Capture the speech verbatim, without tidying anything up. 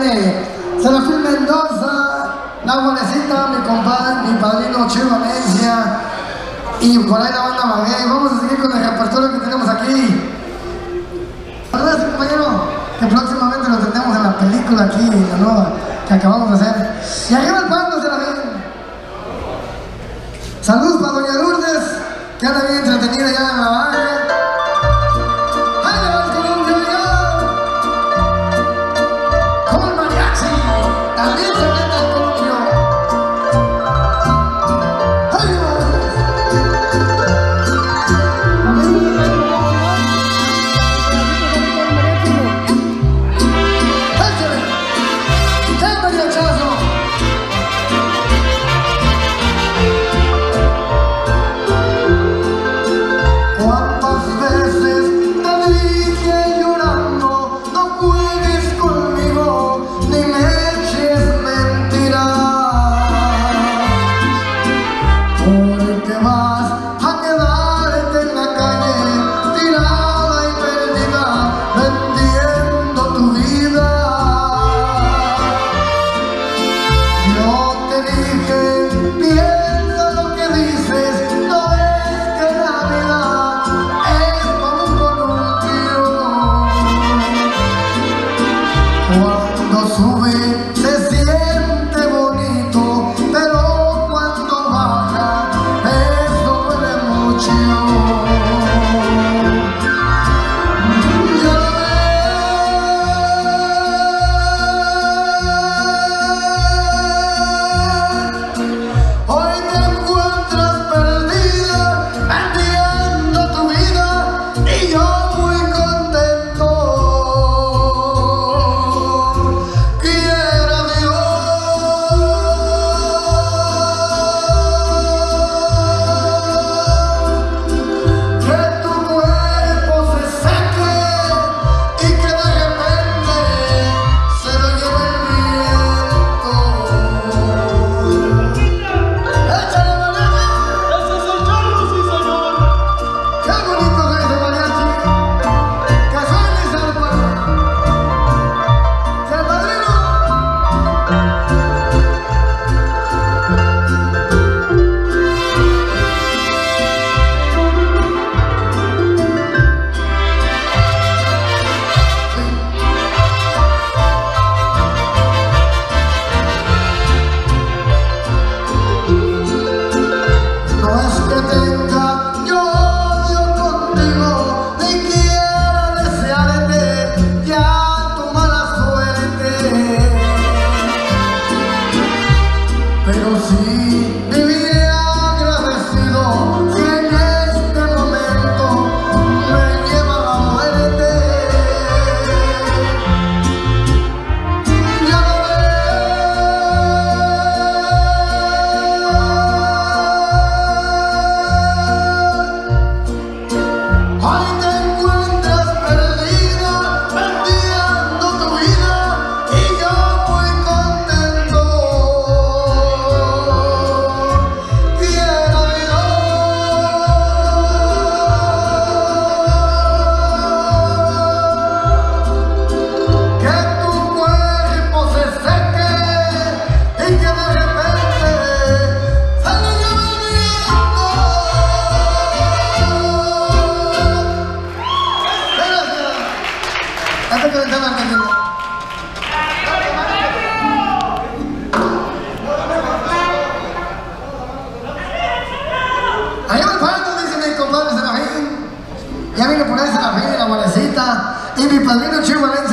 viene Serafín Mendoza, la Guarecita, mi compadre, mi padrino Che Valencia y por ahí la banda Maguey. Vamos a seguir con el repertorio que tenemos aquí. ¿Verdad, compañero? Que próximamente lo tendremos en la película aquí, la nueva que acabamos de hacer. Y arriba el palo, Serafín. Saludos para doña Lourdes, que anda bien entretenida ya en la baja. Ya vino por ahí Serafín, la Guarecita y mi padrino Che Valencia.